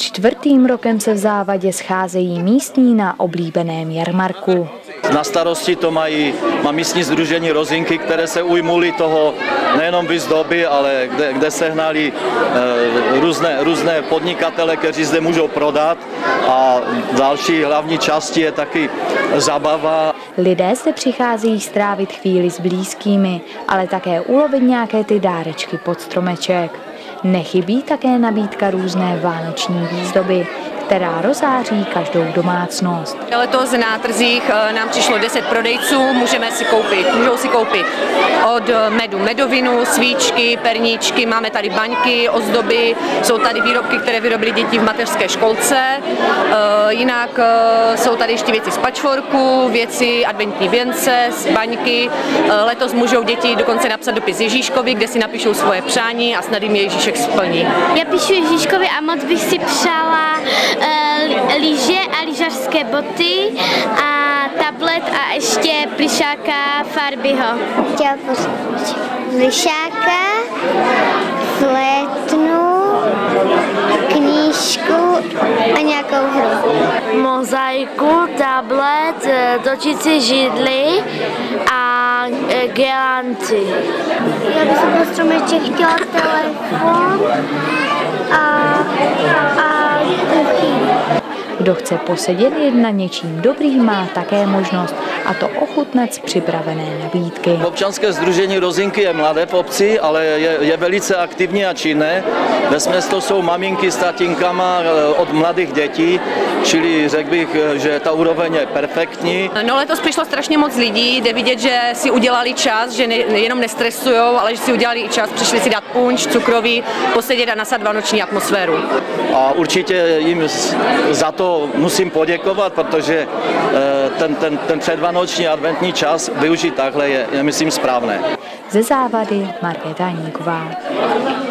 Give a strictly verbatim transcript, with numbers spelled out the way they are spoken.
Čtvrtým rokem se v Závadě scházejí místní na oblíbeném jarmarku. Na starosti to mají má místní sdružení Rozinky, které se ujmuli toho nejenom výzdoby, ale kde, kde sehnali e, různé, různé podnikatele, kteří zde můžou prodat, a další hlavní části je taky zabava. Lidé zde přicházejí strávit chvíli s blízkými, ale také ulovit nějaké ty dárečky pod stromeček. Nechybí také nabídka různé vánoční výzdoby, která rozáří každou domácnost. Letos na trzích nám přišlo deset prodejců, můžeme si koupit, můžou si koupit od medu medovinu, svíčky, perníčky, máme tady baňky, ozdoby, jsou tady výrobky, které vyrobili děti v mateřské školce, jinak jsou tady ještě věci z patchworku, věci adventní věnce, baňky. Letos můžou děti dokonce napsat dopis Ježíškovi, kde si napíšou svoje přání a snad jim Ježíšek splní. Já píšu Ježíškovi a moc bych si přála lyže a lyžařské boty a tablet a ještě plišáka Farbyho. Chtěla plišáka, flétnu, knížku a nějakou hru. Mozaiku, tablet, točící židli a gelanty. Já bych se po stromeček chtěla telefon a, a Kdo chce posedět jen na něčím dobrým, má také možnost, a to ochutnat z připravené nabídky. Občanské sdružení Rozinky je mladé v obci, ale je, je velice aktivní a činné. Vesměs to jsou maminky s tatínkama od mladých dětí, čili řekl bych, že ta úroveň je perfektní. No, letos přišlo strašně moc lidí, jde vidět, že si udělali čas, že ne, jenom nestresujou, ale že si udělali i čas, přišli si dát punč, cukroví, posedět a nasat vánoční atmosféru. A určitě jim za to musím poděkovat, protože ten, ten, ten předvánoční adventní čas využít takhle je, je myslím, správné. Ze Závady Markéta Haníková.